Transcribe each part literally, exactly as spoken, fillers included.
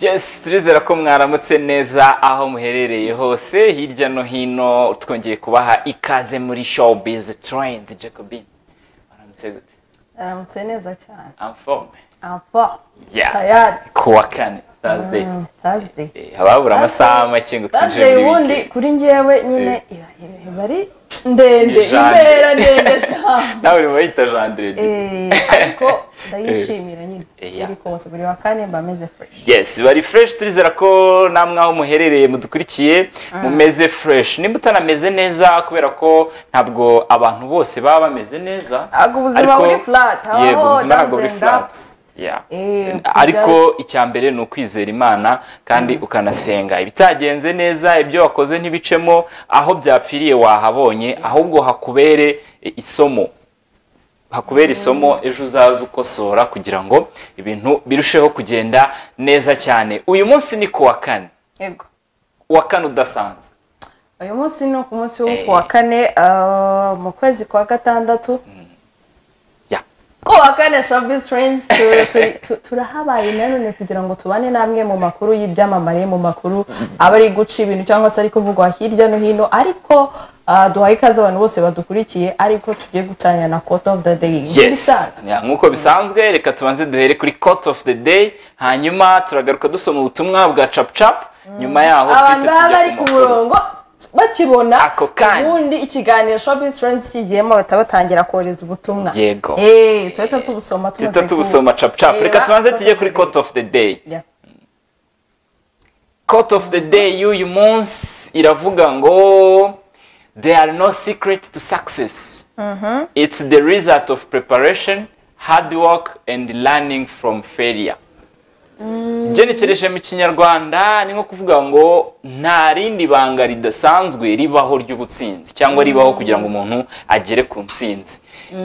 Yes, turizera ko mwaramutse neza aho muherereye hose hirya no hino. Twongeye kubaha ikaze muri Showbiz Trend. Jacobin, mwaramutse gute? Mwaramutse neza cyane. I'm fine. I'm fine. Yeah. Tayari. Kuwa kane Thursday. Mm, Thursday. Eh, hababura amasaha make ngo twinjire muri weekend. Thursday kuri njyewe nyine bari ndende imbera ndende cyane. Nawe uri wayita Jandredi. Eh, ariko ndayishimira nyine. Ariko bose buri wa kane bameze fresh. Yes, bari fresh. Turizera ko namwe aho muherereye mudukurikiye mumeze fresh. Nimba utanameze neza kubera ko ntabwo abantu bose baba bameze neza. Ago ubuzima buri flat. Yego, ubuzima ntabwo buri flat. Yeah. E, ariko icyambere ni ukwizera Imana kandi mm. ukanasenga. Ibitagenze neza, ibyo wakoze ntibicemo, aho byapfiriye wahabonye, ahubwo hakubere isomo. Hakubera isomo ejo uzaza ukosora kugira ngo ibintu birusheho kugenda neza cyane. Uyu munsi ni kuwa kane. Yego. Wa kane udasanzwe. Uyu munsi ni ku munsi wo kuwa kane uh, mu kwezi kwa gatandatu. Mm. Kuwa kane Showbiz Trends turahabaye nanone kugira ngo tubane namwe mu makuru y'ibyamamare, mu makuru abari guca ibintu cyangwa se ariko vugwa hirya no hino, ariko duhaye ikaze abantu bose badukurikiye, ariko tugiye gutanya na quote of the day. Yes. Yeah, nkuko bisanzwe reka tubanze duhere kuri quote of the day, hanyuma turagaruka dusoma ubutumwa bwa chap chap, nyuma yaho twite tujya ku murongo bakibona ubundi ikiganiro Showbiz Trends kigiyemo batabatangira kohereza ubutumwa. Yego. Eh, tweta tubusoma tumaze tweta tubusoma chap chap. Reka tubanze tujye kuri quote of the day. Yeah. Quote of the day y'uyu munsi iravuga ngo there are no secret to success. Mhm. It's the result of preparation, hard work and learning from failure. Genekereje mu Kinyarwanda ni nko kuvuga ngo nta rindi banga ridasanzwe ribaho ry'ubutsinzi cyangwa ribaho kugira ngo umuntu agere ku ntsinzi.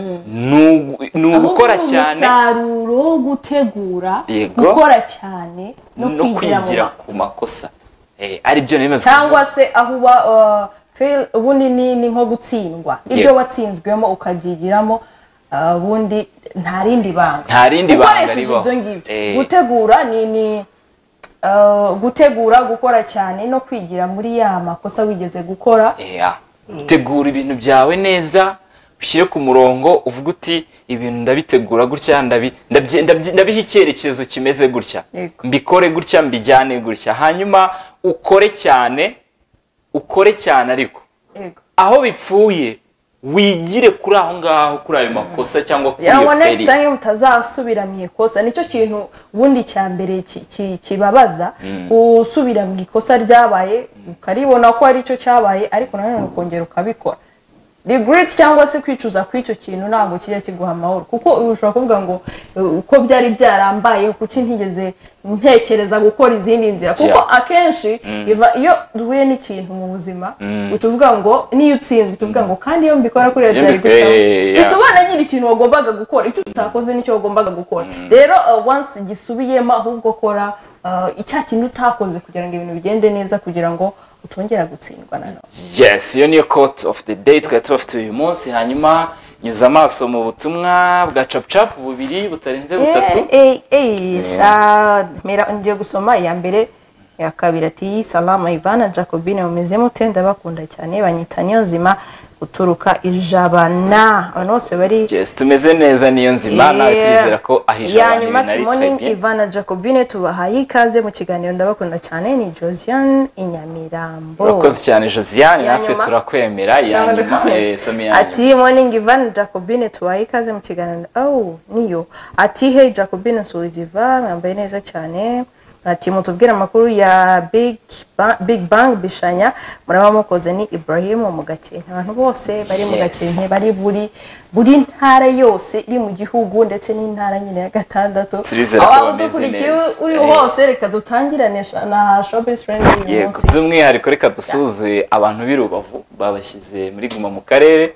Ni ugukora cyane, umusaruro, gutegura, gukora cyane no kwigira ku makosa. Eh, ari byo nemeza cyangwa se aho uba fail ubundi ni nko gutsindwa. Ibyo watsinzwemo ukabyigiramo ubundi nta rindi banga. Nta rindi banga ribaho. Gutegura ni ni gutegura, gukora cyane no kwigira muri ya makosa wigeze gukora. Yeah. Tegura ibintu byawe neza, ushyire ku murongo, uvuga uti ibintu ndabitegura gutya, ndabi ndabiha icyerekezo kimeze gutya, mbikore gutya, mbijyane gutya, hanyuma ukore cyane, ukore cyane ariko aho bipfuye wigire kuri aho ngaho kuri ayo makosa cyangwa kuri iyo feri. Next time utazasubira mu ikosa. Nicyo kintu ubundi cyambere kibabaza, usubira mu ikosa ryabaye ukaribona ko ari cyo cyabaye ariko nanone ukongera ukabikora. Regret cyangwa se kwicuza kw'icyo kintu ntabwo kijya kiguha amahoro, kuko ushobora kuvuga ngo uko byari byarambaye kuki ntigeze ntekereza gukora izindi nzira, kuko akenshi iyo duhuye n'ikintu mu buzima utuvuga ngo niyo utsinzwe tuvuga ngo kandi iyo mbikora kuri byari guca bitubana nyiri ikintu wagombaga gukora, icyo utakoze nicyo wagombaga gukora. Rero once gisubiyemo ahubwo kora icya kintu utakoze kugira ngo ibintu bigende neza, kugira ngo utongera gutsindwa nanone. Yes, iyo niyo quote of the day twari tufite uyu munsi. Hanyuma nyuza amaso mu butumwa bwa chap chap bubiri butarenze butatu. Eh eh sha mera ngiye gusoma ya mbere ya kabiri. Ati salama Ivana Jacobine, umeze mute? Ndabakunda cyane, banyita niyo nzima uturuka ijabana. Abantu bose bari yes, tumeze neza niyo nzima. Nawe twizera ko ahijabana. Ya nyuma ati morning Ivana Jacobine, tubahaye ikaze mu kiganiro, ndabakunda cyane. Ni Josiane Inyamirambo. Urakoze cyane Josiane, natwe turakwemera. Ya nyuma eh somi ya. Ati morning Ivana Jacobine, tubahaye ikaze mu kiganiro. Oh niyo. Ati hey Jacobine, surijiva mwambaye neza cyane. Ati mutubwira amakuru ya Big Bang, Big Bang Bishanya, muraba mukoze. Ni Ibrahim mu Gakenke. Abantu bose bari mu Gakenke, bari buri buri ntara yose iri mu gihugu ndetse n'intara nyine ya gatandatu. Aho dukurikiye uri hose reka dutangiranisha na Showbiz Trends uyu munsi. By'umwihariko reka dusuze abantu b'irubavu babashyize muri guma mu karere,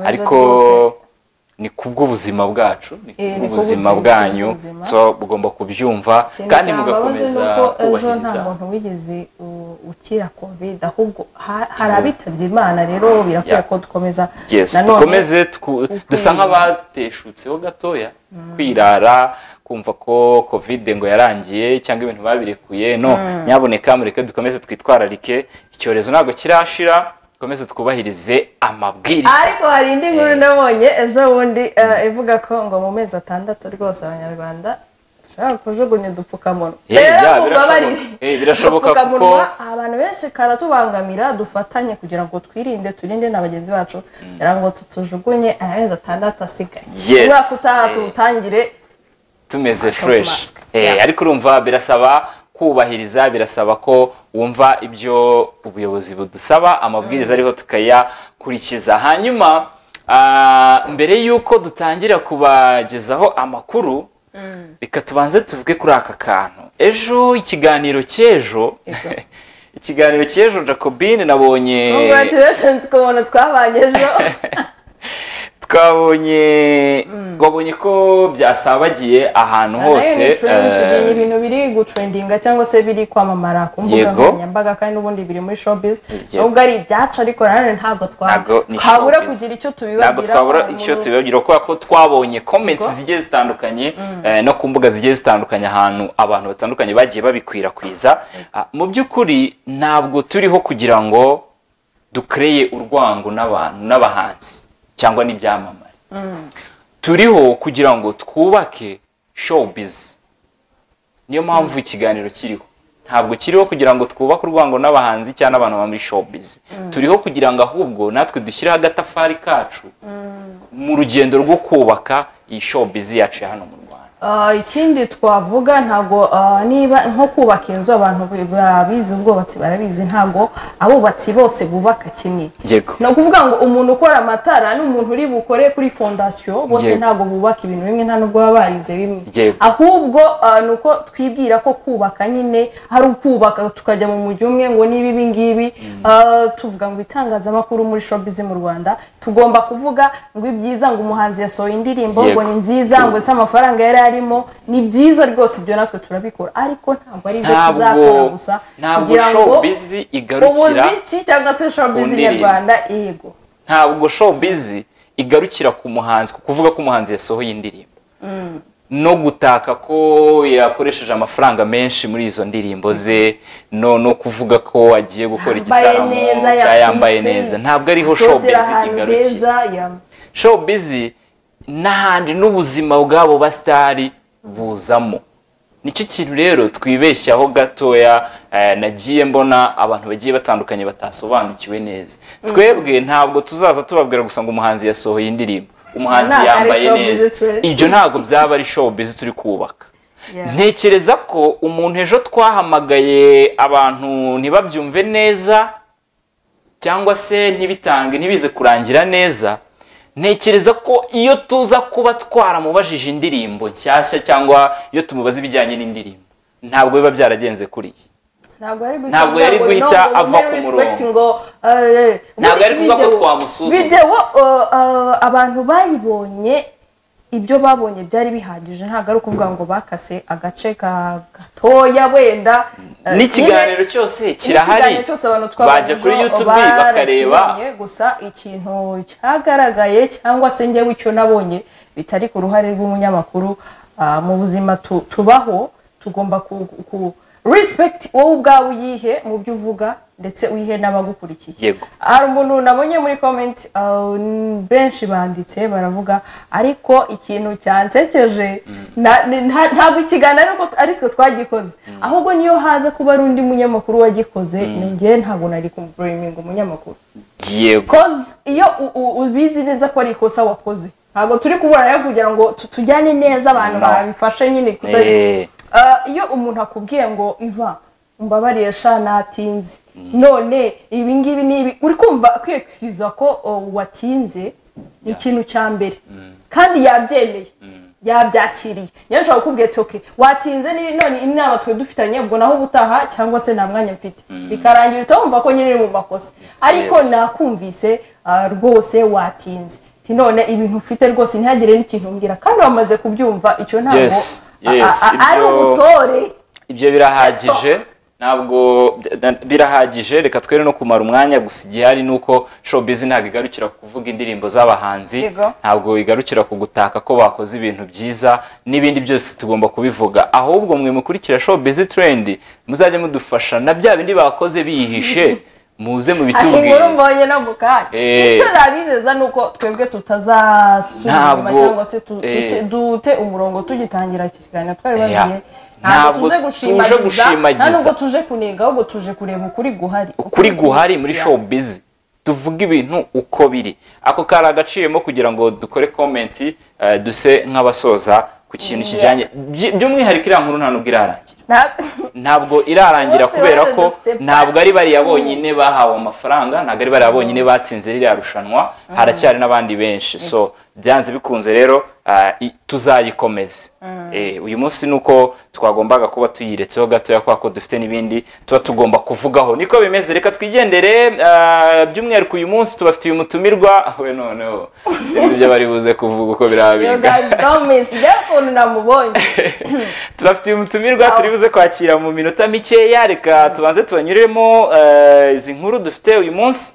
ariko ni kubw'ubuzima bwacu, ni kubw'ubuzima bwanyu, so bugomba kubyumva kandi mugakomeza kubahiriza. Nta muntu wigeze gukira covid ahubwo hari abitabye Imana rero birakwiye ko dukomeza nanone dukomeze dusa nk'abateshutseho gatoya kwirara kumva ko covid ngo yarangiye cyangwa ibintu babirekuye no nyaboneka mureke dukomeze twitwararike icyorezo ntabwo kirashira dukomeze twubahirize amabwiriza ariko hari indi nkuru nabonye ejo bundi ivuga ko ngo mu mezi atandatu rwose abanyarwanda dushobora kujugunya udupfukamunwa birashoboka kuko abantu benshi karatubangamira dufatanye kugira ngo twirinde turinde na bagenzi bacu kugira ngo tutujugunye amezi atandatu asigaye umwaka utaha tuwutangire tumeze fresh ariko urumva birasaba kubahiriza birasaba ko wumva ibyo ubuyobozi budusaba amabwiriza ariho tukayakurikiza hanyuma mbere yuko dutangira kubagezaho amakuru reka tubanze tuvuge kuri aka kantu ejo ikiganiro cy'ejo ikiganiro cy'ejo Jacobine nabonye congratulations ku muntu twabanye ejo twabonye wabonye ko byasabagiye ahantu hose ni ibintu biri gutrendinga cyangwa se biri kwamamara ku mbuga nkoranyambaga kandi n'ubundi biri muri showbiz nubwo ari ibyacu ariko nanone ntabwo twabura kugira icyo tubibabwira ntabwo twabura icyo tubibabwira kubera ko twabonye comments zigiye zitandukanye no ku mbuga zigiye zitandukanye ahantu abantu batandukanye bagiye babikwirakwiza mu by'ukuri ntabwo turiho kugira ngo dukreye urwango n'abantu n'abahanzi cyangwa n'ibyamamare turiho kugira ngo twubake showbiz niyo mpamvu ikiganiro kiriho ntabwo kiriho kugira ngo twubake urwango n'abahanzi cyangwa abantu bari muri showbiz turiho kugira ngo ahubwo natwe dushyireho agatafari kacu mu rugendo rwo kubaka iyi showbiz yacu hano mu Rwanda ikindi twavuga ntago niba nko kubaka inzu abantu babizi ubwubatsi barabizi ntago abubatsi bose bubaka kimwe no kuvuga ngo umuntu ukora amatara n'umuntu uri bukore kuri fondation bose ntago bubaka ibintu bimwe nta nubwo baba barize bimwe ahubwo nuko twibwira ko kubaka nyine hari ukubaka tukajya mu mujyi umwe ngo niba ibi ngibi tuvuga ngo itangazamakuru muri showbiz mu Rwanda tugomba kuvuga ngo ibyiza ngo umuhanzi yasohoye indirimbo ngo ni nziza ngo se amafaranga yari arimo ni byiza rwose ibyo natwe turabikora ariko ntabwo ari byo tuzakora gusa kugira ngo showbiz igarukira umuziki cyangwa se showbiz nyarwanda yego ntabwo showbiz igarukira ku muhanzi kuvuga ko umuhanzi yasohoye indirimbo no gutaka ko yakoresheje amafaranga menshi muri izo ndirimbo ze no no kuvuga ko agiye gukora igitaramo cyayambaye neza ntabwo ariho showbiz igarukira showbiz n'ahandi n'ubuzima bwabo bastari buzamo nicyo kintu rero twibeshyaho gatoya nagiye mbona abantu bagiye batandukanye batasobanukiwe neza twebwe ntabwo tuzaza tubabwira gusa ngo umuhanzi yasohoye indirimbo umuhanzi yambaye neza ibyo ntabwo byaba ari showbiz turi kubaka ntekereza ko umuntu ejo twahamagaye abantu ntibabyumve neza cyangwa se ntibitange ntibize kurangira neza ntekereza ko iyo tuza kuba twaramubajije indirimbo nshyashya cyangwa iyo tumubaza ibijyanye n'indirimbo ntabwo biba byaragenze kuri ntabwo yari guhita ava ku murongo ntabwo yari kuvuga ko twamusuzuma video abantu bayibonye ibyo babonye byari bihagije ntabwo ari ukuvuga ngo bakase agace gatoya wenda n'ikiganiro cyose kirahari bajya kuri YouTube bakareba gusa ikintu cyagaragaye cyangwa se njyewe icyo nabonye bitari ku ruhare rw'umunyamakuru mu buzima tubaho tugomba ku respect wowe ubwawe uyihe mu byo uvuga ndetse uyihe n'abagukurikiye hari umuntu nabonye muri comment benshi banditse baravuga ariko ikintu cyansekeje ntabwo ikiganiro ari twe twagikoze ahubwo niyo haza kuba ari undi munyamakuru wagikoze ninjye ntabwo nari kumuburaminga umunyamakuru cause iyo ubizi neza ko ari ikosa wakoze ntabwo turi kubura kugira ngo tujyane neza abantu babifashe nyine kutagira iyo umuntu akubwiye ngo iva mbabariye sha natinze none ibi ngibi nibi uri kumva kwexcuse ko watinze ni ikintu cya mbere kandi yabyemeye yabyakiriye yanshaka kukubwira ati okay watinze none inama twe dufitanye ubwo naho ubutaha cyangwa se nta mwanya mfite bikarangira utumva ko nyine mu makosa ariko nakumvise rwose watinze ti none ibintu ufite rwose ntihagire n'ikintu umbwira kandi wamaze kubyumva icyo ntabwo ari ubutore ibyo birahagije ntabwo birahagije, reka twere no kumara umwanya gusa igihari nuko showbiz ntabwo igarukira kuvuga indirimbo z'abahanzi, ntabwo igarukira kugutaka ko bakoze ibintu byiza n'ibindi byose tugomba kubivuga, ahubwo mwe mukurikira showbiz trend muzajye mudufasha na bya bindi bakoze bihishe muze mu bitubwire. Inkuru mbonye no mukanya icyo nabizeza nuko twebwe tutazasubira cyangwa se dute umurongo tugitangira kiganiro twari babiye. Ntabwo tuje gushimagisa, ntabwo tuje kunenga, ahubwo tuje kureba ukuri guhari. Ukuri guhari muri showbiz tuvuga ibintu uko biri. Ako kari agaciyemo kugira ngo dukore comment duse nk'abasoza ku kintu kijyanye by'umwihariko iriya nkuru nta nubwo irarangira. Ntabwo irarangira kubera ko ntabwo ari bari yabonyine bahawe amafaranga, ntabwo ari bari yabonyine batsinze ririya rushanwa, haracyari n'abandi benshi. So byanze bikunze rero tuzayikomeza. Uyu munsi nuko twagombaga kuba tuyiretseho gatoya kwa ko dufite n'ibindi tuba tugomba kuvugaho. Niko bimeze, reka twigendere. By'umwihariko uyu munsi tubafitiye umutumirwa we noneho sinzi ibyo bari buze kuvuga uko birabiga. Tubafitiye umutumirwa turi buze kwakira mu minota mikeya, reka tubanze tubanyuremo izi nkuru dufite uyu munsi.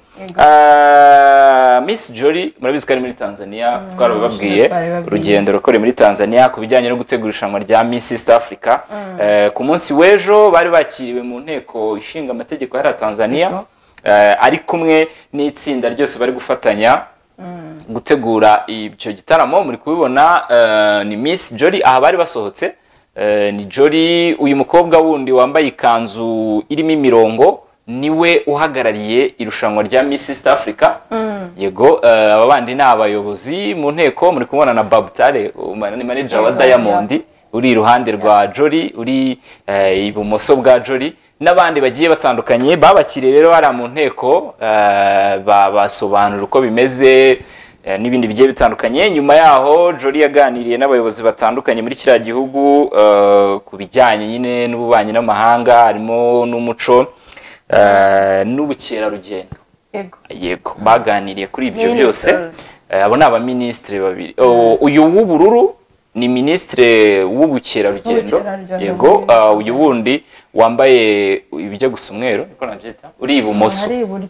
Miss Jory murabizi ko ari muri Tanzania, twarababwiye urugendo rukore muri Tanzania ku bijyanye no gutegura irushanwa rya Miss East Africa. Ku munsi w'ejo bari bakiriwe mu nteko ishinga amategeko ya Tanzania, ari kumwe n'itsinda ryose bari gufatanya gutegura icyo gitaramo. Muri kubibona ni Miss Jory, aha bari basohotse ni Jory, uyu mukobwa wundi wambaye ikanzu irimo imirongo niwe uhagarariye irushanwa rya Miss East Africa. Yego, aba bandi ni abayobozi mu nteko. Muri kubona na Babutare ni manager wa Diamond uri iruhande rwa Jory, uri ibumoso bwa Jory, n'abandi bagiye batandukanye babakiriye rero hari mu nteko babasobanura uko bimeze n'ibindi bigiye bitandukanye. Nyuma yaho Jory yaganiriye n'abayobozi batandukanye muri kiriya gihugu ku bijyanye nyine n'ububanyi n'amahanga, harimo n'umuco n'ubukerarugendo. Yego, baganiriye kuri ibyo byose. Abo ni abaminisitiri babiri. Uyu w'ubururu ni minisitiri w'ubukerarugendo. Yego, uyu wundi wambaye ibijya gusa umweru niko nabyita uri ibumoso,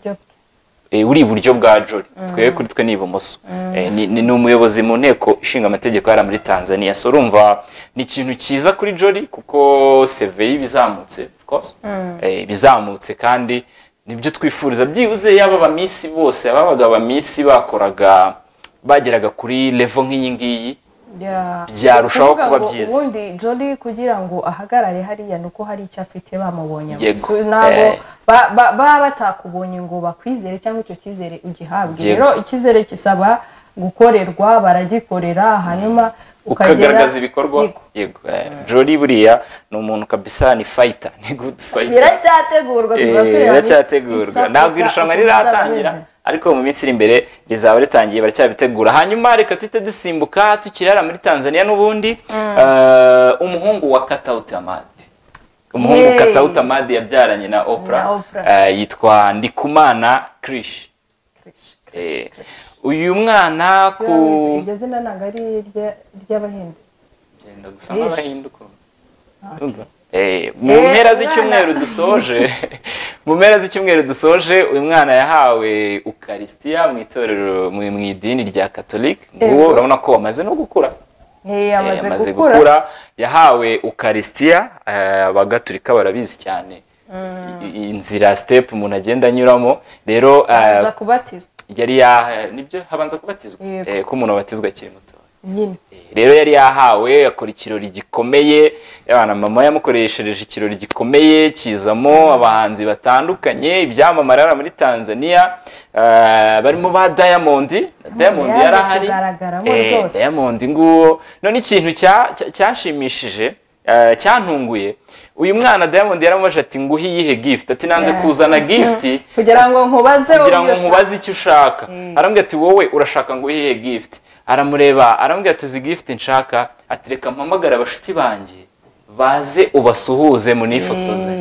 uri iburyo bwa Jory, twe kuri twe ni ibumoso. Ni umuyobozi mu nteko ishinga amategeko yari muri Tanzania. So urumva ni ikintu cyiza kuri Jory kuko C V bizamutse, of course bizamutse, kandi nibyo twifuriza byibuze yaba abamisi bose ababaga abamisi bakoraga bageraga kuri level nk'iyi ngiyi byarushaho kuba byiza. Ubundi Jory kugira ngo ahagarare hariya nuko hari icyo afite bamubonye, nabo baba batakubonye ngo bakwizere cyangwa icyo kizere ugihabwe. Rero ikizere kisaba gukorerwa, baragikorera hanyuma ukagaragaza ibikorwa. Yego, Jory buriya ni umuntu kabisa, ni fighter, ni good fighter. Biracyategurwa, tuzatureba biracyategurwa, ntabwo irushanwa riratangira ariko mu minsi iri imbere rizaba ritangiye, baracyabitegura. Hanyuma reka tuhite dusimbuka tukirara muri Tanzania n'ubundi. Umuhungu wa Katauti Amadi, umuhungu Katauti Amadi yabyaranye na Oprah, yitwa Ndikumana Krish. Uyu mwana ku iryo zina ntabwo ari ry'Abahinde, byenda gusa n'Abahinde uko mu mpera z'icyumweru dusoje mu mpera z'icyumweru dusoje uyu mwana yahawe Ukaristiya mu itorero mu idini rya Catholique. Nguwo urabona ko amaze no gukura, amaze gukura, yahawe Ukaristiya. Abagatulika barabizi cyane inzira step umuntu agenda anyuramo. Rero aza kubatizwa, yari ya nibyo habanza kubatizwa ko umuntu abatizwa akiri muto nyine. Rero yari yahawe akora ikirori gikomeye, yana mama yamukoreshereje ikirori gikomeye kizamo abahanzi batandukanye ibyamamara muri Tanzania, barimo ba Diamond. Diamond yarahari, Diamond nguwo. None ikintu cyashimishije cyantunguye, uyu mwana Diamond yaramubaje ati nguhi yihe gift, ati nanze kuzana gift kugira ngo nkubaze kugira ngo nkubaze icyo ushaka. Arambwira ati wowe urashaka ngo yihe gift? Aramureba arambwira ati uzi gift nshaka, ati reka mpamagara abashuti banjye baze ubasuhuze munifotoze.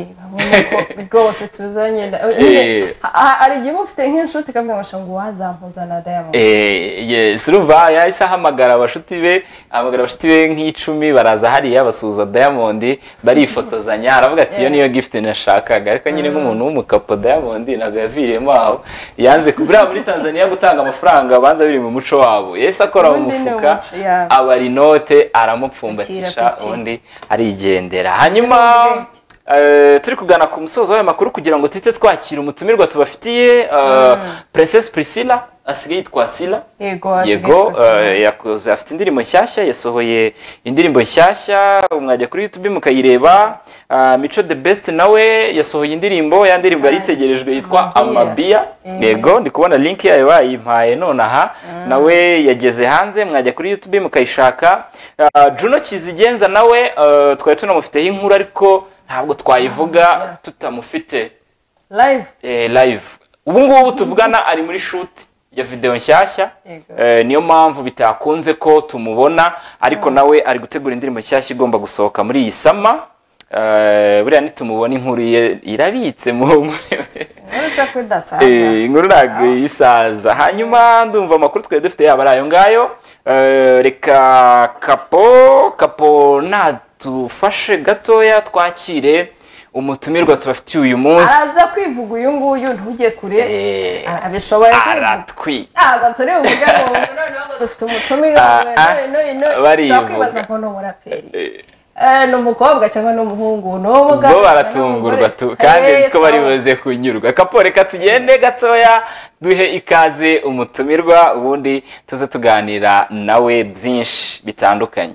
rwose tuzanye ari igihe ufite nk'inshuti kamwe ngo wazampuza na Diamond eh yes urumva yahise ahamagara abashuti be ahamagara abashuti be nk'icumi baraza hariya basuhuza Diamond barifotozanya aravuga ati iyo niyo gift nashakaga ariko nyine nk'umuntu w'umukapo Diamond naga yaviriyemo aho yanze kubura muri Tanzania gutanga amafaranga banza biri mu muco wabo yese akora mu mufuka abari note aramupfumbatisha undi arigendera hanyuma turi kugana ku musozo w'aya makuru kugira ngo tite twakira umutumirwa tubafitiye Princess Priscilla asigaye yitwa Sila yego yakoze afite indirimbo nshyashya yasohoye indirimbo nshyashya umwajya kuri YouTube mukayireba Mico the Best nawe yasohoye indirimbo ya ndirimbo yaritegerejwe yitwa Amabia yego ndi kubona link yayo bayimpaye none aha nawe yageze hanze mwajya kuri YouTube mukayishaka Juno Kizigenza nawe twari tunamufiteho inkuru ariko ntabwo twayivuga tutamufite live eh live ubu ngubu tuvugana ari muri shoot ya video nshyashya niyo mpamvu bitakunze ko tumubona ariko nawe ari gutegura indirimbo nshyashya igomba gusohoka muri iyi sama buriya nitumubona inkuru irabitse mu eh inkuru ntabwo yisaza hanyuma ndumva amakuru twe dufite yaba ari ayo ngayo reka kapo kapo na tufashe gatoya twakire umutumirwa tubafitiye uyu munsi araza kwivuga uyu nguyu ntujye kure abishoboye aratwi ah gatore uvuga ngo none ngo dufite umutumirwa none none cyakwibaza ko no muraperi eh no mukobwa cyangwa no muhungu no mugabo bo baratungurwa tu kandi ziko bari boze kunyurwa kapore katugende gatoya duhe ikaze umutumirwa ubundi tuze tuganira nawe byinshi bitandukanye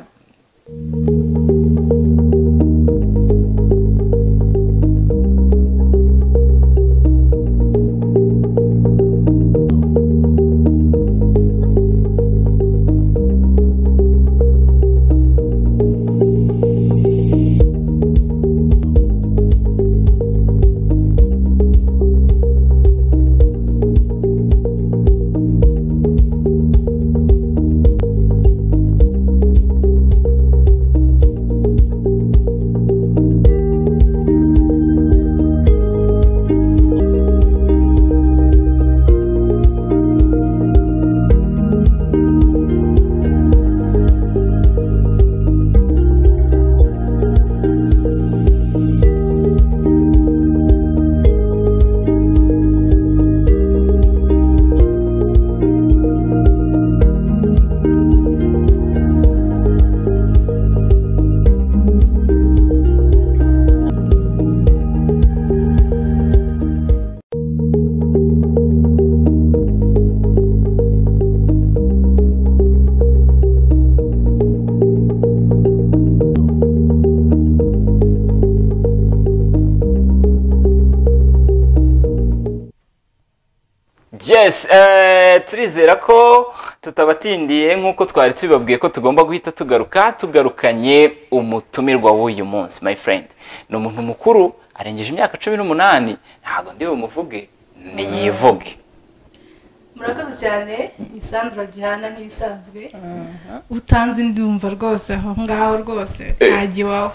Yes, eh turizera ko tutabatindiye nkuko twari tubabwiye ko tugomba guhita tugaruka tugarukanye umutumirwa w'uyu munsi my friend. No muntu mukuru arengeje imyaka cumi n'umunani ntago ndi umuvuge ni yivuge. Murakoze cyane ni Sandra Gihana ntibisanzwe. Utanze ndumva rwose aho ngaho rwose ntaji wawe.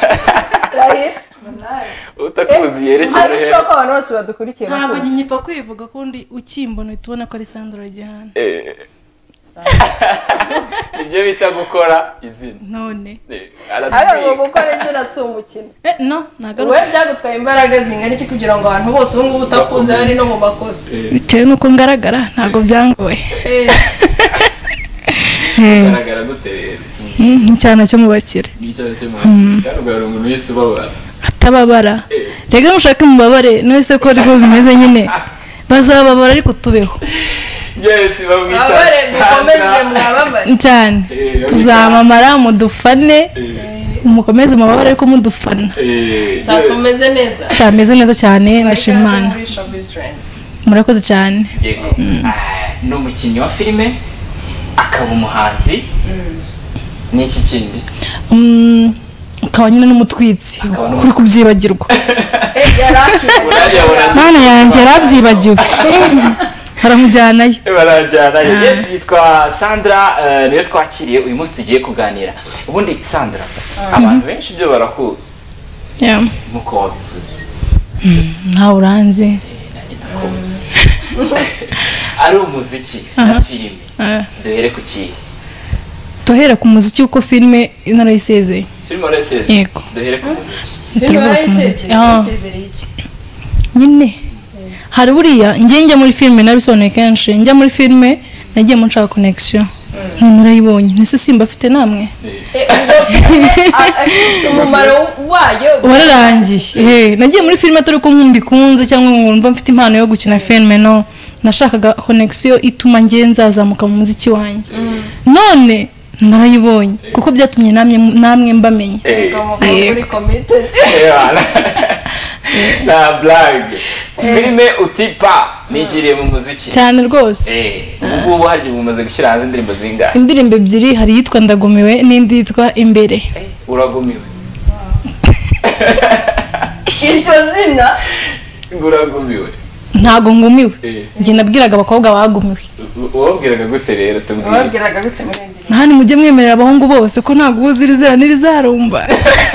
Utakuzi yerekeye he ariko abantu bose badukurikiye ntabwo nyifa kwivuga kundi ukimbona tubona ko ari Sandra Gihana eh ibyo bita gukora izina none aragiye gukora inzira sumukina eh no nagaruka we byagutwaye imbaraga zingana iki kugira ngo abantu bose ubu ngubu utakuze ari no mu makosa bitewe nuko ngaragara ntago byangoye eh ngaragara gute cyane cyo mubakire ni cyane cyo mubakire kandi ubwo umuntu wese babara atababara rega mushaka mubabare nose ko ariko bimeze nyine bazababara ariko tubeho yes bamwita abare mukomeze mwababare cyane tuzamamara mudufane mukomeze mubabare ariko mudufana zakomeze neza cyameze neza cyane ndashimana murakoze cyane no mukinyi wa filime akaba umuhanzi n'iki kindi mm akaba nyine n'umutwitsi kuri kubyibagirwa mana yanjye yarabyibagiwe baramujyanayo barajyanayo yes yitwa Sandra niyo twakiriye uyu munsi tugiye kuganira ubundi Sandra abantu benshi byo barakuzi nk'uko wabivuze ntawe uranzi nanjye ndakuzi ari umuziki na filime duhere ku kihe duhere ku muziki uko filime narayisezeye filime warayisezeye yego duhere ku muziki filime warayisezeye iki nyine hari buriya njye njya muri filime nabisobanuye kenshi njya muri filime nagiye mu nshaka connection ntarayibonye nese simba afite namwe umumaro wayo wararangiye nagiye muri filime atari ko nkumbikunze cyangwa nkumva mfite impano yo gukina filime no nashakaga connection ituma ngiye nzazamuka mu muziki wanjye none narayibonye kuko byatumye namwe namwe mbamenye muri committed na blague filime utipa nigiriye mu muziki cyane rwose ubu ubu hari bumaze gushyira hanze indirimbo zingahe indirimbo ebyiri hari yitwa ndagumiwe n'indi yitwa imbere uragumiwe iryo zina uragumiwe ntago ngumiwe njye nabwiraga abakobwa bagumiwe wabwiraga gute rero tubwire wabwiraga gute muri ndirimbo ntani mujye mwemerera abahungu bose ko ntago uzirizera nirizarumba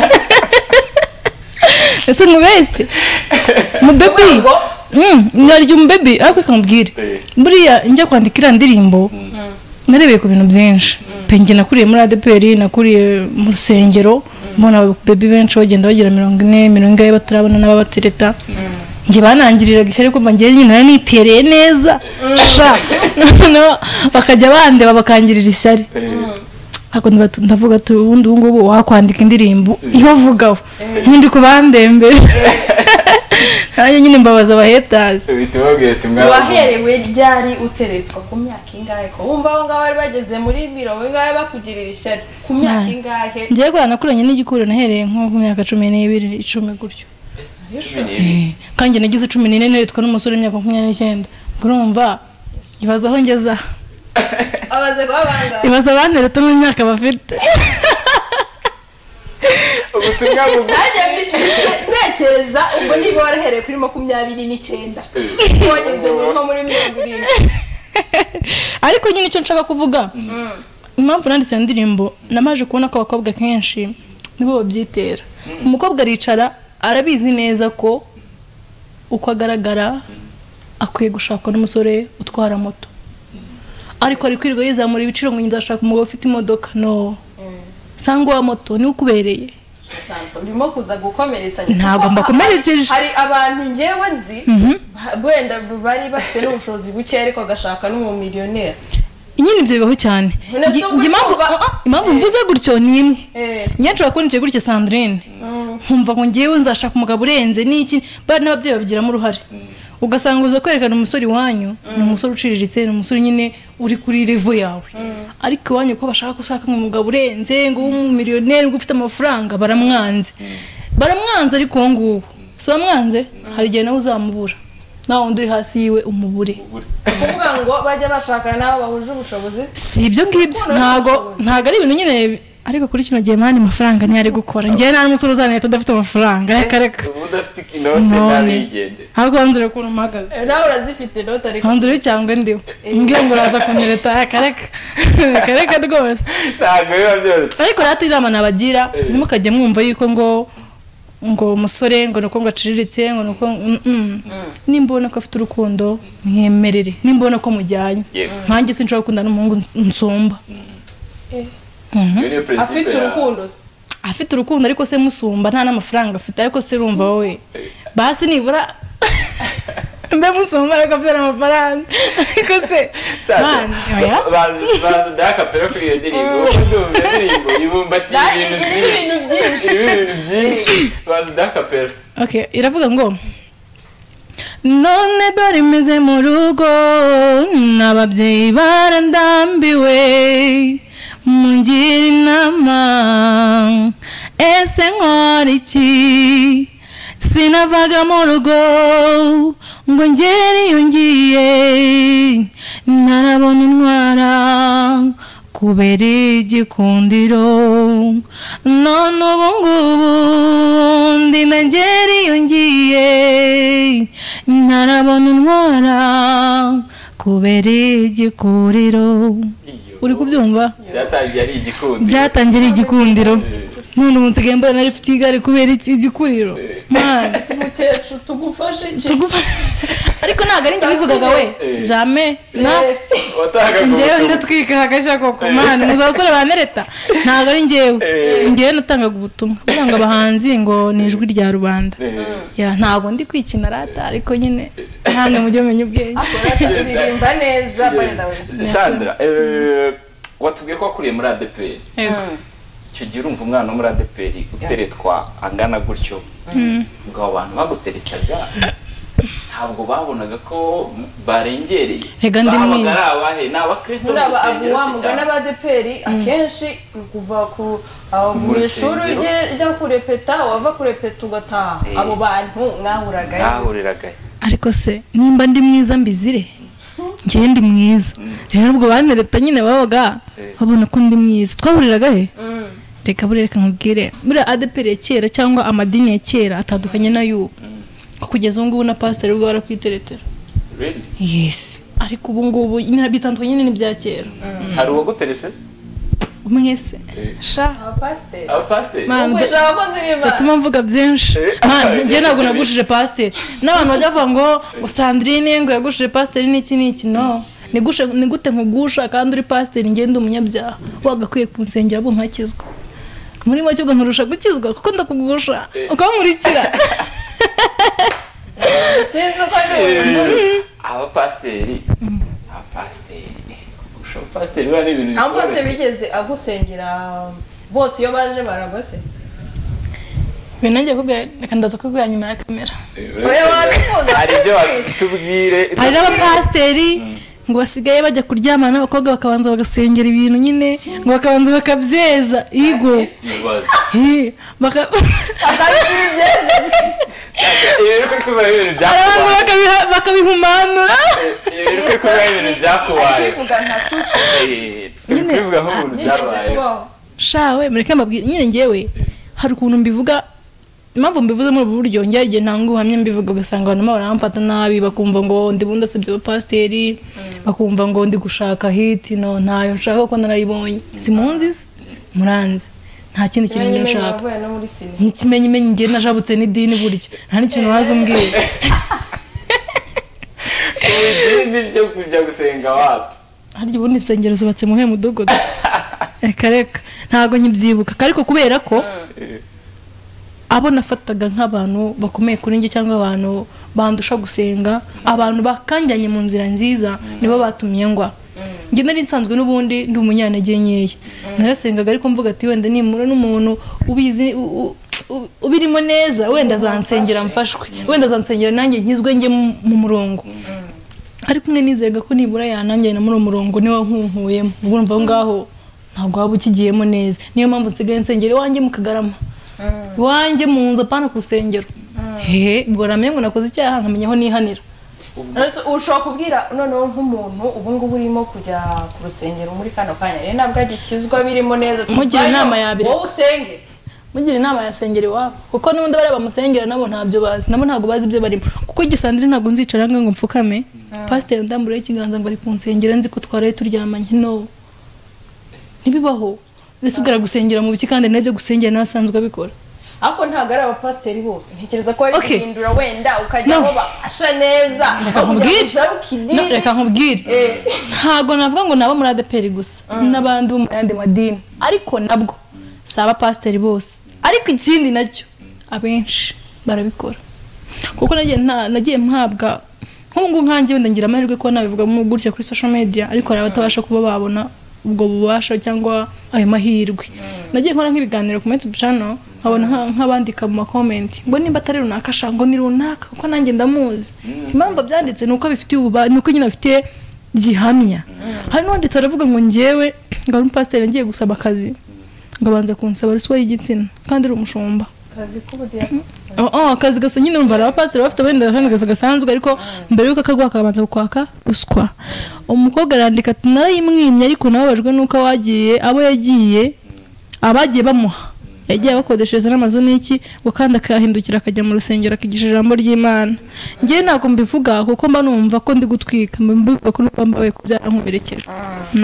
ese mubese mu baby mm naryo mu baby ariko ikamubwira buriya njya kwandikira ndirimbo narebeye ku bintu byinshi penje nakuriye muri A D P R nakuriye mu rusengero mbona baby benshi bagenda bagira mirongo ine mirongo ine batarabona n'ababatereta nje banangirira gishyari ko mbangiye nyine nitereye neza sha no bakajya bande babakangirira ishyari ako ndavuga ati ubundi ubu ngubu wakwandika indirimbo ibavugaho nkindi ku bandembere nanjye nyine mbabaza abahaters bitubabwira ati mwana waherewe ryari uteretswa ku myaka ingahe ko wumva abo ngabo bari bageze muri mirongo ingahe bakugirira ishyari ku myaka ingahe ngiye ko nakuranye n'igikuru nahereye nko ku myaka cumi n'ibiri icumi gutyo kandi nagize cumi n'ine neretwa n'umusore w'imyaka makumyabiri n'icyenda urumva ibaza aho ngeza abaze kwa banga ibaza banereta mu myaka bafite ubutumwa bwo ntekereza ubwo niba warahereye kuri makumyabiri n'icyenda wageze muri mirongo irindwi ariko nyine icyo nshaka kuvuga impamvu nanditse indirimbo namaje kubona ko abakobwa kenshi nibo babyitera umukobwa aricara arabizi neza ko uko agaragara akwiye gushaka n'umusore utwara moto ariko ari kwirirwa yizamura ibiciro ngo ndashaka umugabo ufite imodoka no sangwa wa moto ni ukubereye urimo kuza gukomeretsa ntago mbakomerekeje hari abantu ngewe nzi bwenda bari bafite n'ubushobozi buke ariko agashaka n'umumiliyoneri nyine ibyo bibaho cyane impamvu impamvu mvuze gutyo ni imwe njye nshobora kubona gutya Sandrine nkumva ngo ngewe nzashaka umugabo urenze n'iki bari n'ababyeyi babigiramo uruhare ugasanga uza kwerekana umusore wanyu ni umusore uciriritse ni umusore nyine uri kuri level yawe ariko wanyu ko bashaka gushaka umugabo urenze ngo umumiliyoneri ngo ufite amafaranga baramwanze baramwanze ariko ngo ngubu so bamwanze hari igihe nawe uzamubura nawe undi uri hasi yiwe umubure kuvuga ngo bajya bashaka nabo bahuje ubushobozi si ibyo ngibyo ntago ntago ari ibintu nyine ariko kuri kino gihe mani amafaranga ntiyari gukora ngiye nta n'umusore uzaneta udafite amafaranga reka reka ubu udafite inote ntabigende ahubwo hanzure ukuntu mpagaze nawe urazifite inote ariko hanzure cyangwa ndiwe mbwiye ngo uraza kunyereta reka reka reka rwose ntabwo biba byoroshye ariko rero inama nabagira ntimukajye mwumva yuko ngo ngo umusore ngo nuko ngo aciriritse ngo nuko nimbona ko afite urukundo mwemerere nimbona ko mujyanye nkanjye sinshobora gukunda n'umuhungu nsumba afite urukundo afite urukundo ariko se musumba nta n'amafaranga afite ariko se urumva wowe basi nibura mbe musumba ariko afite amafaranga ariko se bazi bazi dakapera kuri iyo ndirimbo ndumva indirimbo ibumbatiye ibintu byinshi ibintu byinshi bazi dakapera okay iravuga ngo none dore imeze mu rugo n'ababyeyi barandambiwe mungira inama ese nkora iki sinavaga mu rugo ngo ngere iyo ngiye ntarabona intwara kubera igikundiro none ubu ngubu ndi ngere iyo ngiye ntarabona intwara kubera igikuriro uri kubyumva byatangiye ari igikundiro byatangiye ari igikundiro none umunsi gembora nari fite igare kubera iki igikuriro man mukecuru tugufashe iki ariko ntago ari njye bivugaga we jamais na njyewe ndatwika hagashya koko man muzabasore banereta ntago ari njyewe njyewe natangaga ubutumwa kugira ngo abahanzi ngo ni ijwi rya rubanda ya ntago ndi kwikina rata ariko nyine ntamwe mujye menya ubwenge birimba neza benda Sandra watubwiye ko wakuriye muri A D P icyo gihe urumva umwana wo muri A D P uteretwa angana gutyo ubwo abantu baguteretaga ntabwo babonaga ko barengereye rega ndi mwiza bahamagara abahe ni abakristo n'urusengero se cyane n'aba A D P akenshi kuva ku mu ishuri ujya kurepeta wava kurepeta ugataha abo bantu mwahuragayo mwahuriraga ariko se nimba ndi mwiza mbizire njye ndi mwiza rero ubwo banereta nyine babaga babona ko ndi mwiza twahuriraga he reka bureka nkubwire muri A D P ya kera cyangwa amadini ya kera atandukanye na y'ubu kugeza ubu ngubu na pastor ubwo barakwiteretera really yes ariko ubu ngubu bitandukanye nyine n'ibya kera hari uwaguterese umwese sha abapastor abapastor ubwo abakozi b'Imana batuma mvuga byinshi man njye ntabwo nagushije pastor n'abantu bajya bavuga ngo ngo Sandrine ngo yagushije pastor n'iki n'iki no nigushe nigute nkugusha kandi uri pastor ngende umunyabyaha wagakwiye kunsengera bo nkakizwa muri make ubwo nkurusha gukizwa kuko ndakugusha ukamurikira sinzi ko ari abapasiteri abapasiteri abapasiteri bari ibintu bitoroshye abapasiteri bigeze agusengera bose iyo baje baragose binangiye kubwira reka ndaza kubwira nyuma ya kamera oya wabifuza hari ibyo tubwire hari n'abapasiteri ngo basigaye bajya kuryamana n'abakobwa bakabanza bagasengera ibintu nyine ngo bakabanza bakabyeza igo baka bakabihumanura shawe mureke mbabwire nyine njyewe hari ukuntu mbivuga impamvu mbivuze muri ubu buryo njye igihe ntango uhamye mbivuga ugasanga abantu baramfata nabi bakumva ngo ndi bundi asabye abapasiteri bakumva ngo ndi gushaka hiti no ntayo nshaka ko narayibonye simunzi muranzi nta kindi kintu njye nshaka n'ikimenyi menyi njye najabutse n'idini burya nta n'ikintu waza umbwira idini byo kujya gusenga wapi harya ubundi insengero zubatse mu he mudogodo reka reka ntabwo nkibyibuka ariko kubera ko abo nafataga nk'abantu bakomeye kuri njye cyangwa abantu bandusha gusenga abantu bakanjyanye mu nzira nziza nibo batumye ngwa njye nari nsanzwe n'ubundi ndi umunyantege nkeya narasengaga ariko mvuga ati wenda nimura n'umuntu ubizi ubirimo neza wenda azansengera mfashwe wenda azansengera nanjye nkizwe njye mu murongo ariko umwe nizeraga ko nibura yananjye na muri umurongo niwe nkunkuyemo ubwo urumva aho ngaho ntabwo waba ukigiyemo neza niyo mpamvu nsigaye nsengera iwanjye mu Kagarama iwanjye mu nzu apana ku rusengero hehe ubwo namenye ngo nakoze icyaha nkamenya aho nihanira ushobora kubwira noneho nk'umuntu ubu ngubu urimo kujya ku rusengero muri kano kanya rero ntabwo agikizwa birimo neza mugira inama yabire wowe usenge mugira inama yasengera iwabo kuko n'ubundi bari bamusengera nabo ntabyo bazi nabo ntabwo bazi ibyo barimo kuko igisandire ntabwo nzicara ngo mfukame pasiteri ndambura ikiganza ngo ari kunsengera nzi ko twaraye turyamanye no ntibibaho bisubira gusengera mu biki kandi nabyo gusengera n'abasanzwe abikora ariko ntabwo ari abapasiteri bose ntekereza ko ari guhindura wenda ukajya aho bafasha neza reka nkubwire ntabwo navuga ngo nabo muri A D P gusa n'abandi bo mu yandi madini ariko nabwo si abapasiteri bose ariko ikindi nacyo abenshi barabikora kuko nagiye mpabwa nk'ubu nkanjye wenda ngira amahirwe ko nabivuga mu gutya kuri social media ariko hari abatabasha kuba babona ubwo bubasha cyangwa ayo mahirwe nagiye nkora nk'ibiganiro ku YouTube channel nkabona nk'abandika mu comment ngo nimba atari runaka shango ni runaka kuko nanjye ndamuzi impamvu byanditse nuko bifitiye ububa nuko nyine bifitiye gihamya hari n'uwanditse aravuga ngo njyewe ngo ari umupasiteri ngiye gusaba akazi ngo abanza kunsaba ruswa y'igitsina kandi ari umushumba akazi k'ubudiya oh akazi gasa nyine umva abapasiteri bafite wenda akazi gasanzwe ariko mbere yuko akagwa akabanza kwaka ruswa umukobwa arandika ati narayimwimye ariko nababajwe nuko wagiye abo yagiye abagiye bamuha yagiye bakodeshereza n'amazu n'iki ngo kandi akahindukira akajya mu rusengero akigisha ijambo ry'Imana ngiye ntabwo mbivuga kuko mba numva ko ndi gutwika mbivuga ko n'ubambaye kubyara nkuberekeje no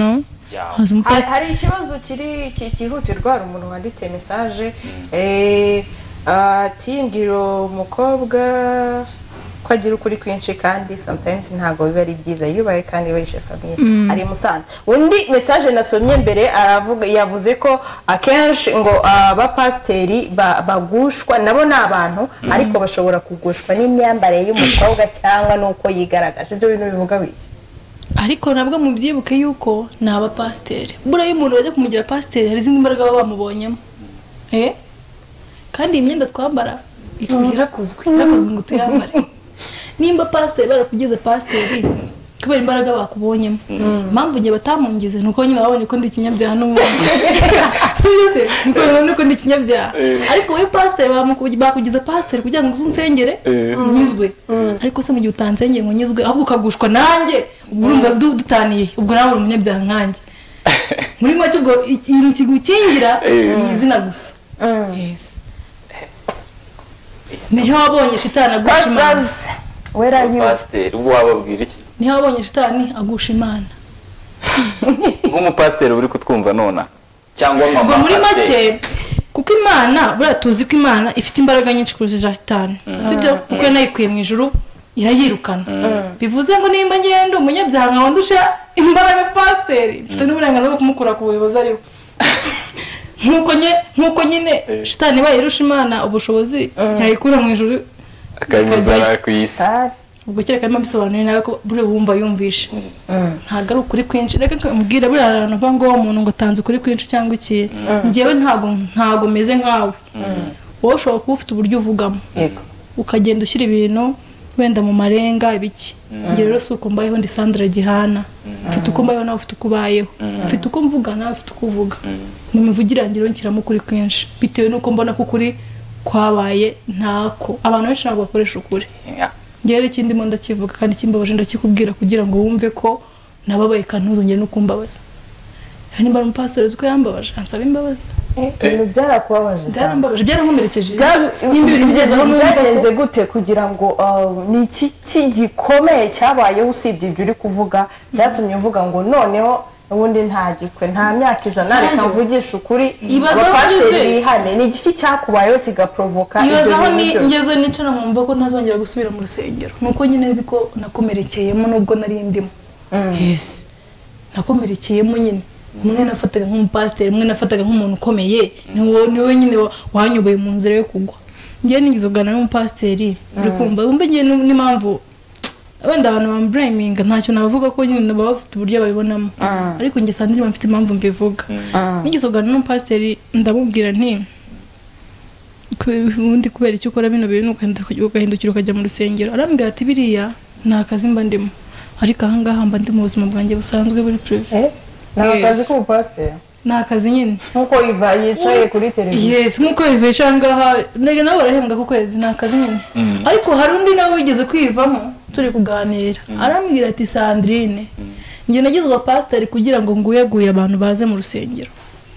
haza umupasiteri. hari ikibazo kiri cyihutirwa, hari umuntu wanditse message eh ati mbwira umukobwa ko agira ukuri kwinshi kandi sometimes ntago biba ari byiza yubaye kandi bayishe famille ari Musanze. Undi message nasomye mbere aravuga yavuze ko akenshi ngo abapasteri bagushwa nabo nabantu ariko bashobora kugushwa n'imyambare y'umukobwa cyangwa nuko yigaragaje. Ibyo bintu bivuga biki? Ariko nabwo mubyibuke yuko ni abapasteri, buriya umuntu wajya kumugira pasteri hari izindi mbaraga baba bamubonyemo eh kandi imyenda twambara irakuzwe irakuzwe ngo tuyambare. Nimba pasteri barakugeze pasteri kubera imbaraga bakubonyemo, impamvu ngiye batamungize nuko nyine babonye ko ndi ikinyabyaha n'ubundi sibyo niko none ko ndi ikinyabyaha. Ariko we pasteri bakugize pasteri kugira ngo uzunsengere nyizwe, ariko se mu gihe utansengeye ngo nyizwe ahubwo ukagushwa nanjye urumva dutaniye, ubwo nawe uri umunyabyaha nkanjye. Muri make ubwo ikintu kigukingira ni izina gusa. Yes, niho wabonye shitani agusha Imana. Where are you? Pastor, ubu wababwira iki? Niho wabonye shitani agusha Imana. Nk'umupasiteri uri kutwumva nona cyangwa mama. Muri make kuko Imana buriya tuzi ko Imana ifite imbaraga nyinshi kurusha shitani. Sibyo kuko yanayikuye mu ijuru irayirukana. Bivuze ngo nimba ngende umunyabyaha nkaho ndusha imbaraga pasteri, mfite n'uburenganzira bwo kumukura ku buyobozi ariwe. Nkuko nye nkuko nyine shitani bayirusha Imana ubushobozi yayikura mu ijuru akayizana ku isi. Ubwo cyera kandi bisobanuye nawe ko buri wumva yumvisha ntago ari ukuri kwinshi. Reka mbwira buri abantu bava ngo umuntu ngo tanze ukuri kwinshi cyangwa iki, ngewe ntago ntago meze nkawe. Wowe ushobora kuba ufite uburyo uvugamo ukagenda ushyira ibintu wenda mu marenga ibiki. Nge rero si uko mbayeho, ndi Sandra Gihana, mfite uko mbayeho nawe ufite uko ubayeho, mfite uko mvuga nawe ufite uko uvuga. Mu mivugire ngiro nshyiramo ukuri kwinshi bitewe nuko mbona ko ukuri kwabaye ntako. Abantu benshi ntabwo bakoresha ukuri. Ngere ikindi mo ndakivuga kandi kimbabaje ndakikubwira kugira ngo wumve ko nababaye kandi ntuzongere no kumbabaza. Hani mba umupastor uko yambabaje ansaba imbabazi. Ibintu byarakubabaje cyane. Byambabaje byarankomerekeje. Imbere bigeze aho byagenze gute kugira ngo ni iki gikomeye cyabayeho usibye ibyo uri kuvuga byatumye uvuga ngo noneho ubundi ntagikwe nta myaka ijana reka mvugisha ukuri abapasiteri bihane. Ni iki cyakubayeho kigaprovoka ibyo bintu? Ni ngeze nicara nkumva ko ntazongera gusubira mu rusengero, nuko nyine nzi ko nakomerekeyemo nubwo nari ndimo. Yes, nakomerekeyemo nyine. Mwe nafataga nk'umupasiteri, mwe nafataga nk'umuntu ukomeye, niwe nyine wanyubaye mu nzira yo kugwa. Ngiye nigizogana n'umupasiteri uri kumva wumva ngiye n'impamvu wenda abantu bamblaminga ntacyo nabavuga ko nyine baba bafite uburyo babibonamo, ariko nge Sandra mfite impamvu mbivuga. Nigizogana n'umupasiteri ndamubwira nti ubundi kubera icyo ukora bino bintu ugahindukira ukajya mu rusengero. Arambwira ati biriya nta kazi mba ndimo, ariko aha ngaha mba ndi mu buzima bwanjye busanzwe buri privé. Nta kazi k'ubupasiteri? Nta kazi nyine nkuko Iva yicaye kuri televiziyo. Yes, nkuko Iva yicaye ngaha nege nawe barahembwa ku kwezi, nta kazi nyine. Ariko hari undi nawe wigeze kwivamo turi kuganira, arambwira ati Sandrine nge nagizwe pasiteri kugira ngo nguyeguye abantu baze mu rusengero.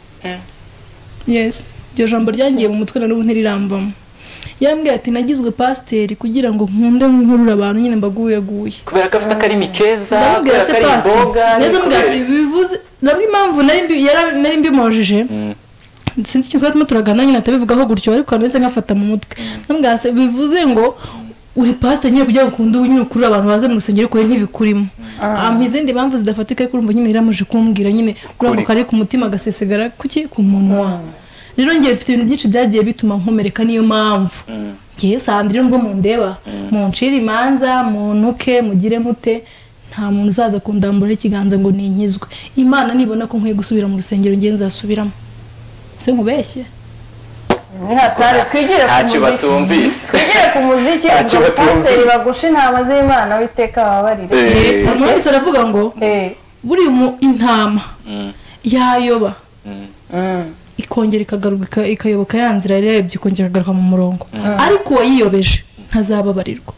Yes, iryo jambo ryangiye mu mutwe na n'ubu ntirirambamo. Yarambwira ati nagizwe pasiteri kugira ngo nkunde nkurura abantu nyine mbaguyeguye kubera ko afite akarimi keza, kubera ko ari imboga. Neza mbwira ati bivuze nabwo impamvu nari nari mbimojije sinzi icyo twatuma turagana nyine atabivugaho gutyo, ariko kaneze nkafata mu mutwe. Nambwira se bivuze ngo uri pasiteri nyine kugira ngo ukunde nyine ukurura abantu baze mu rusengero ko ntibikurimo. Amizindi mpamvu zidafatika ariko urumva nyine iramuje kumbwira nyine kurako kari ku mutima gasesegara kuki ku muntu wa. Rero ngiye mfite ibintu byinshi byagiye bituma nkomereka, niyo mpamvu ngiye Sandrine ubwo mundeba muncira imanza muntuke mugire mute, nta muntu uzaza kundambura ikiganza ngo ninkizwe. Imana nibona ko nkwiye gusubira mu rusengero ngiye nzasubiramo. Se nkubeshye ni hatari. Twigire ku muziki, twigire ku muziki. Abapasiteri bagusha intama z'Imana witeka babarire. Umuntu wese aravuga ngo buri mu intama yayoba ikongera ikagaruka ikayoboka yanzira yarebye ikongera ikagaruka mu murongo, ariko wayiyobeje ntazababarirwa.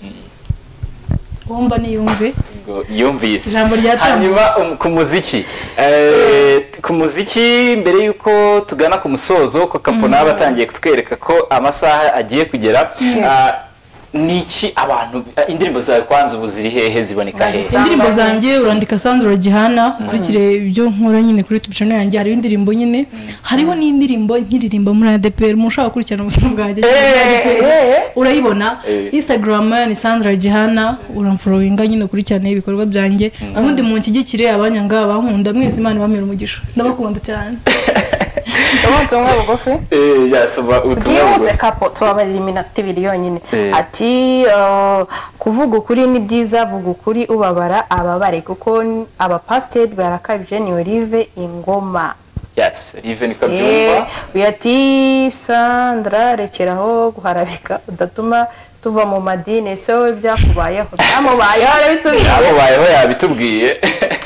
Wumva niyumve yumvise. Hanyuma ku muziki ku muziki mbere yuko tugana ku musozo ko Kapona batangiye kutwereka ko amasaha agiye kugera, niki abantu indirimbo zawe kwanza ubu ziri hehe ziboneka hehe? Indirimbo zanjye urandika Sandra Gihana kurikire ibyo nkora nyine kuri YouTube channel yanjye hari indirimbo nyine hariho n'indirimbo nkiririmba muri A D P R mushaka gukurikirana ubuzima bwanjye urayibona Instagram ni Sandra Gihana uramfollowinga nyine kurikirana ibikorwa byanjye ubundi mu nshyigikire abanyanga bankunda mwese Imana bamira umugisha ndabakunda cyane. Somo tonga bugofe eh yasoba utumwa bwose kapo tubabarira iminota ibiri yonyine ati kuvuga ukuri ni byiza vuga ukuri ubabara ababare kuko aba pastor barakabije ni Olive Ingoma. Yes, Olive ni kabyumva uyati Sandra rekeraho guharabika udatuma tuva mu madini ese we byakubayeho byamubayeho arabitubwiye byamubayeho yabitubwiye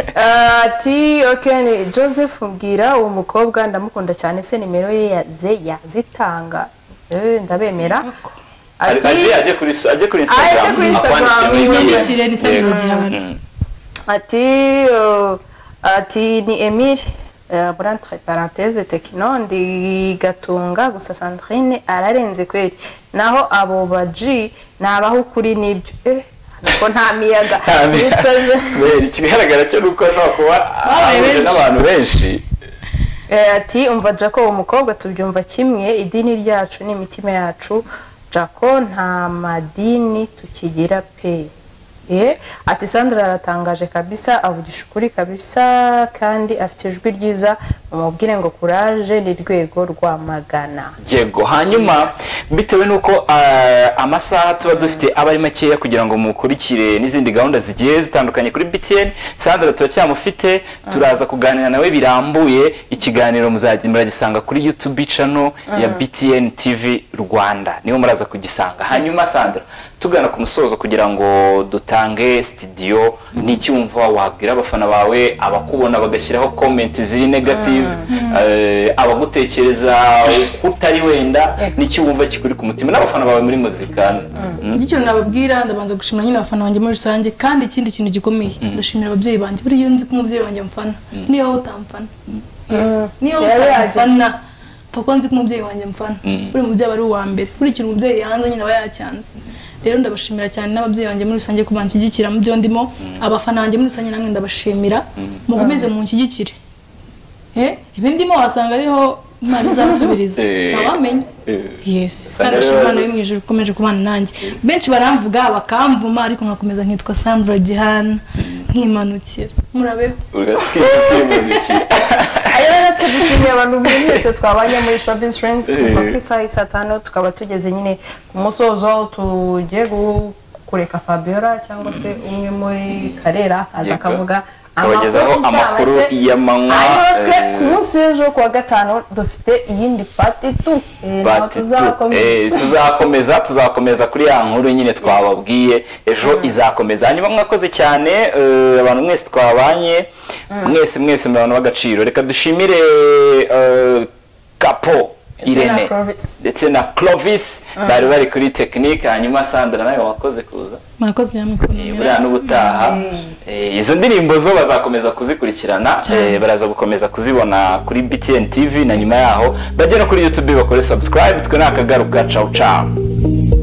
ati okay ni Joseph mbwira uwo mukobwa ndamukunda cyane se nimero ye yaze yazitanga eh ndabemera ati aje kuri aje kuri Instagram inyandikire ni Sandra Gihana ati ati ni Emile pour entre parenthèses techno ndi gatunga gusa Sandrine ararenze kweri naho abo baji nabaho kuri nibyo eh ko nta miyaga bitwaje beri kigaragara cyo nuko no kuba n'abantu benshi ati umva Jaco umukobwa tubyumva kimwe idini ryacu n'imitima yacu Jaco nta madini tukigira pe eh ati Sandra aratangaje kabisa avugisha ukuri kabisa kandi afite ijwi ryiza umubwire ngo courage ni rwego rwa magana. Yego hanyuma bitewe nuko uh, amasaha tuba dufite abari makeya kugira ngo mukurikire n'izindi gahunda zigiye zitandukanye kuri B T N Sandra turacyamufite turaza kuganira nawe birambuye ikiganiro muzajya muragisanga kuri YouTube channel ya B T N T V Rwanda niho muraza kugisanga. Hanyuma Sandra tugana ku musozo kugira ngo dutange studio n'iki wumva wabwira abafana bawe abakubona bagashyiraho comment ziri negative abagutekereza utari wenda n'iki wumva kikuri ku mutima n'abafana bawe muri muzika. Icyo nababwira ndabanza gushimira nyine abafana banjye muri rusange kandi ikindi kintu gikomeye ndashimira ababyeyi banjye buri yunzi ko umubyeyi wanjye mfana niyo utamfana niyo utamfana fako nzi ko umubyeyi wanjye mfana buri mubyeyi bari uwa mbere buri kintu umubyeyi yanze nyine aba yacyanze rero ndabashimira cyane n'ababyeyi banjye muri rusange ko banshyigikira mu byo ndimo abafana banjye muri rusange namwe ndabashimira mukomeze mu nshyigikire eh ibindimo wasanga ariho Imana izasubiriza abamenye yes kandi Imana yo mwijuru komeje kubana nanjye benshi baramvuga bakamvuma ariko nkakomeza nkitwa Sandra Gihana nkimanukira murabeho ayo natwe dushimiye abantu mwese twabanye muri Showbiz Friends kuva ku isaha satano tukaba tugeze nyine ku musozo tugiye kureka Fabiola cyangwa se umwe muri Karera aza kavuga abagezaho amakuru y'amanywa twe ku munsi w'ejo kuwa gatanu dufite iyindi party tu tuzakomeza tuzakomeza kuri ya nkuru nyine twababwiye ejo izakomeza. Hanyuma mwakoze cyane abantu mwese twabanye mwese mwese mu bantu b'agaciro reka dushimire Kapo Irene ndetse na Clovis bari bari kuri technique. Hanyuma Sandra nawe wakoze kuza mwakoze yamwe buriya n'ubutaha izo ndirimbo zo bazakomeza kuzikurikirana baraza gukomeza kuzibona kuri B T N T V na nyuma yaho bajye no kuri YouTube bakore subscribe twe nakagaruka ciao ciao.